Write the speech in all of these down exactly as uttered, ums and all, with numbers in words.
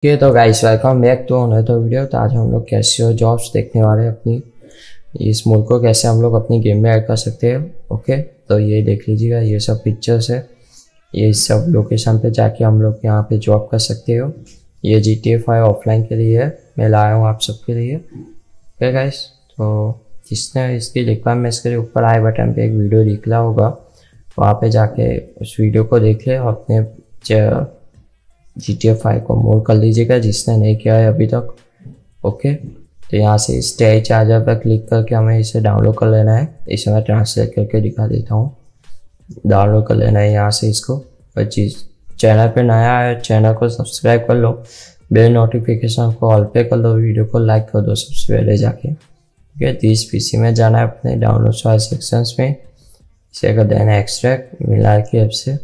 Okay तो guys welcome back to another video. तो आज हम लोग कैसे जॉब्स देखने वाले हैं अपनी इस मुल्क को कैसे हम लोग अपनी गेम में ऐड कर सकते हैं। ओके तो ये देख लीजिएगा, ये सब पिक्चर्स है, ये सब लोकेशन पे जाके हम लोग यहाँ पे जॉब कर सकते हो। ये G T A five offline के लिए है, मैं लाया हूँ आप सबके लिए। ओके गाइस, तो जिसने इसकी रिक्वायरमेंट इसके ऊपर आई बटन पे एक वीडियो निकला होगा, वहाँ पे जाके उस वीडियो को देख ले और अपने जी टी ए फाइव को मोड कर लीजिएगा जिसने नहीं किया है अभी तक। ओके तो यहाँ से स्टे चार्जर पर क्लिक करके हमें इसे डाउनलोड कर लेना है। इसे मैं ट्रांसलेट करके दिखा देता हूँ। डाउनलोड कर लेना है यहाँ से इसको। और चीज़ चैनल पे नया है, चैनल को सब्सक्राइब कर लो, बेल नोटिफिकेशन को ऑल पे कर लो, वीडियो को लाइक कर दो सबसे पहले जाके। ठीक है, तो इस पीसी में जाना है अपने डाउनलोड वाले सेक्शंस में, इसे कर देना है एक्सट्रैक्ट मिला के ऐप से।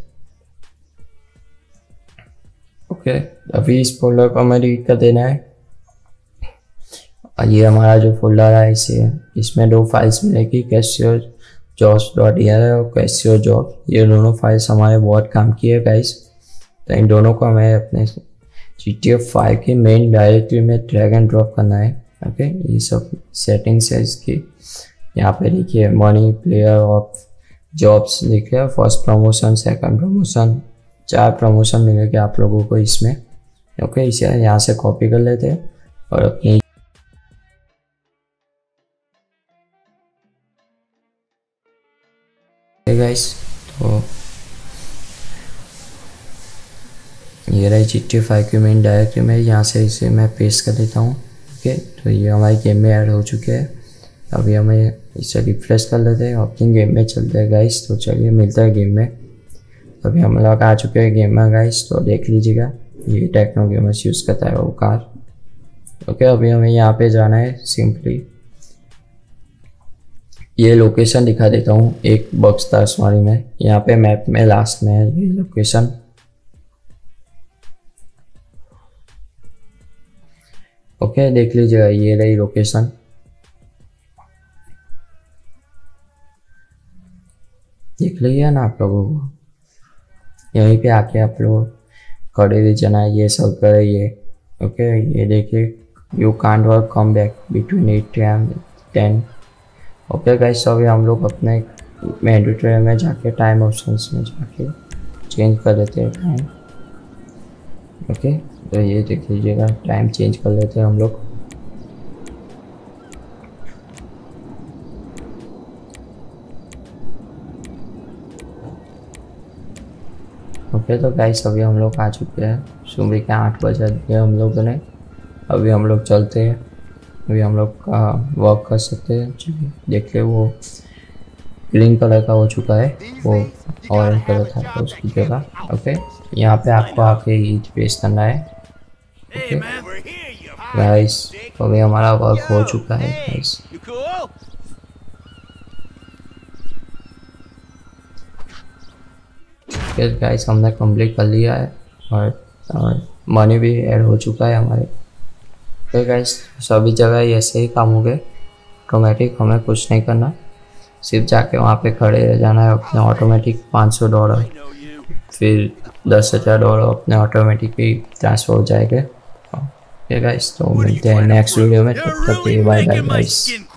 ओके okay, अभी इस फोल्डर को हमें डिलीट कर देना है। और ये हमारा जो फोल्डर है इसे इसमें दो फाइल्स मिलेगी, Casio jobs dot E R और कैसियो जॉब। ये दोनों फाइल्स हमारे बहुत काम की है गाइस। तो इन दोनों को हमें अपने जी टी ए फाइव की मेन डायरेक्टरी में ड्रैग एंड ड्रॉप करना है। ओके okay, ये सब सेटिंग्स है इसकी। यहाँ पे देखिए मनी प्लेयर ऑफ जॉब्स लिखे, फर्स्ट प्रमोशन, सेकंड प्रमोशन, चार प्रमोशन मिलेंगे आप लोगों को इसमें। ओके इसे यहाँ से कॉपी कर लेते हैं और अपनी गाइस तो ये रही जी टी ए फाइव की मेन डायरेक्टरी में, यहाँ से इसे मैं पेस्ट कर देता हूँ। ओके तो ये हमारी गेम में ऐड हो चुके हैं। अभी हमें इसे रिफ्रेश कर लेते हैं, अपनी गेम में चलते हैं गाइस। तो चलिए मिलता है गेम में। अभी हम लोग आ चुके हैं गेम में गाइस, तो देख लीजिएगा ये टेक्नो गेमर्स यूज़ करता है वो कार। ओके अभी हमें यहाँ पे जाना है। सिंपली ये लोकेशन दिखा देता हूँ, एक बॉक्स था सॉरी में, यहाँ पे मैप में लास्ट में है ये लोकेशन। ओके देख लीजिएगा ये रही लोकेशन। देख लीजिए ना आप लोगों को, यहीं पे आके आप लोग खड़े रीजन है, ये सब करे ये। ओके ये देखिए you can't work come back between eight and ten. Okay guys अभी हम लोग अपने मैंडेटरी में जाके टाइम ऑप्शंस में जाके चेंज कर देते हैं टाइम। ओके तो ये देख लीजिएगा टाइम चेंज कर लेते हैं हम लोग। ओके okay, तो गाइस अभी हम लोग आ चुके हैं, सुबह के आठ बजे दिए हम लोगों ने। अभी हम लोग चलते हैं, अभी हम लोग का वर्क कर सकते हैं। देख ले वो ग्रीन कलर का हो चुका है, वो ऑरेंज कलर था तो उसकी जगह। ओके यहाँ पे आपको आके ईट पेस्ट करना है। ओके गाइस तो अभी हमारा वर्क हो चुका है गाइस। गाइस हमने कंप्लीट कर लिया है और, और मनी भी ऐड हो चुका है हमारे। तो गाइस सभी जगह ऐसे ही काम हो गए ऑटोमेटिक, हमें कुछ नहीं करना, सिर्फ जाके वहाँ पे खड़े रह जाना है। अपने ऑटोमेटिक पाँच सौ डॉलर फिर दस हज़ार डॉलर अपने ऑटोमेटिक ही ट्रांसफर हो जाएगा। ओके गाइस तो मिलते हैं नेक्स्ट वीडियो में, तब तक के लिए बाय बाय गाइस।